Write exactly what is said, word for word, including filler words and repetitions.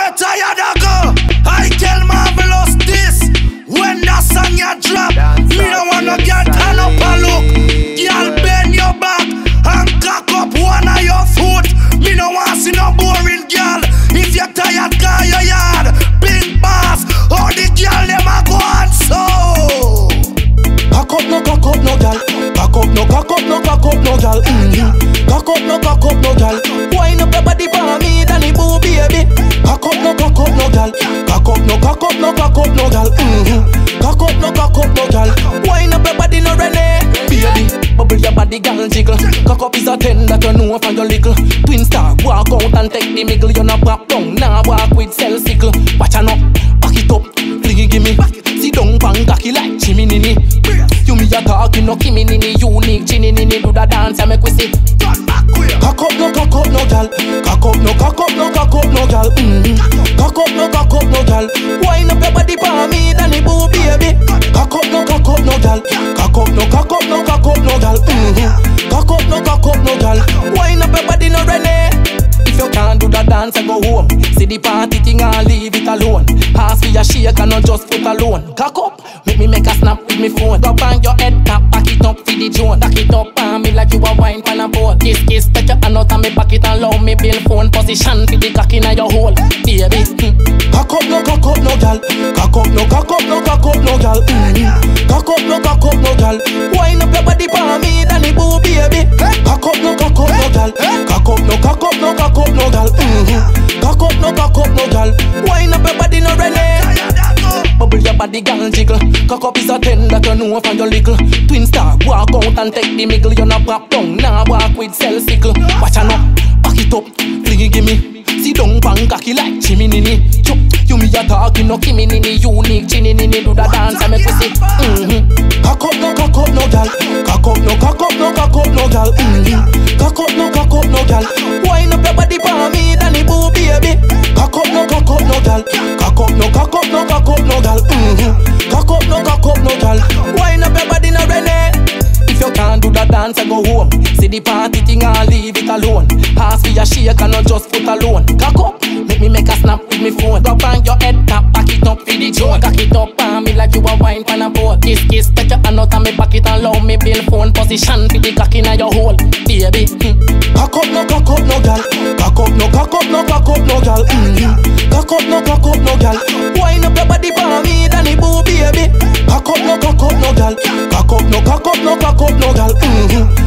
we tired of go. I tell Marvelous this. When that song ya drop, me no want no girl turn up and look. Girl bend your back and cock up one of your foot. Me no want see no boring girl. If you're tired, call your yard. Big boss, all the girl them a go on so. Cock up no cock up no girl. Cock up no cock up no cock up no girl. Mm-hmm. Cock up no cock up no girl. Wind up your body for me, Danny Boo baby. Cock up no cock up no girl. Cock up no cock up no cock up no girl. Mm-hmm. Cock up no cock up no girl. Wind up your body no Renee. Baby, bubble your body girl jiggle. Cock up is a ten that you know from your little. Twin star, walk out and take the mickle. You not pop down, nah walk with cell sickle. Watch out, back it up, fling give me. Sit down, bang cocky like Jimmy Nini. You me a talking, no Kimi Nini. Unique, Ginny Nini, do the dance and make we see. Cock up no cock up no girl. Cock up no cock up no cock up no girl. Mm-hmm. Cock up no cock up no girl. Wind up your body for me, Danny Boo baby. Cock up no cock up no girl. Cock up no cock up no cock up no girl. Mm-hmm. Cock up no cock up no girl. Wind up your body no Renee. If you can't do the dance and go home, see the party thing and leave it alone. Pass for your shake and not just foot alone. Cock up, make me make a snap with me phone. Go bang your head tap, back it up for the drone. Back it up on me like you a wine pan a boat. Kiss kiss, take your hand out and me back it and allow me build phone position for the cock in your hole, baby. Mm. Cock up no cock up no girl. Cock up no cock up no cock up no girl. Mm. Cock up no cock up no girl. Wind up your body for me, Danny Boo baby. Cock up no cock up no girl. Cock up no cock up no cock up no girl. Mm-hmm. Cock up no cock up no girl. Wind up your body no Renee. Bubble your body girl jiggle. Cock up is a ten that you know from your little. Twin star, walk out and take the mickle. You not pop down, nah walk with cell sickle. Watch out, back it up, fling give me. Sit down, bang cocky like Jimmy Nini. You me a talking, no Kimi Nini. Unique, Ginny Nini, do the dance and make we see. Mm-hmm. Cock up no cock up no girl. Cock up no cock up no cock up no girl. Mm-hmm. Cock up no cock up no girl. Wind up your body for me, Danny Boo baby. Cock up no cock up no girl. Cock up no cock up no cock up no girl. Mm-hmm. Cock up no cock up no girl. Wind up your body no Renee. If you can't do the dance and go home, see the party thing and leave it alone. Pass for your shake and not just foot alone. Cock up, make me make a snap with me phone. Go bang your head tap, back it up for the drone. Cock it up on me like you a wine pan a boat. Kiss kiss, take your hand out and me back it and allow me build phone position for the cock in your hole, baby. Mm. Cock up no cock up no girl. Cock up no cock up no cock up no girl. Mm-hmm. Cock up no cock up no girl. Wind up your body for me, Danny Boo baby. Cock up no cock up no girl. Cock up no cock up no cock up no girl. Mm-hmm.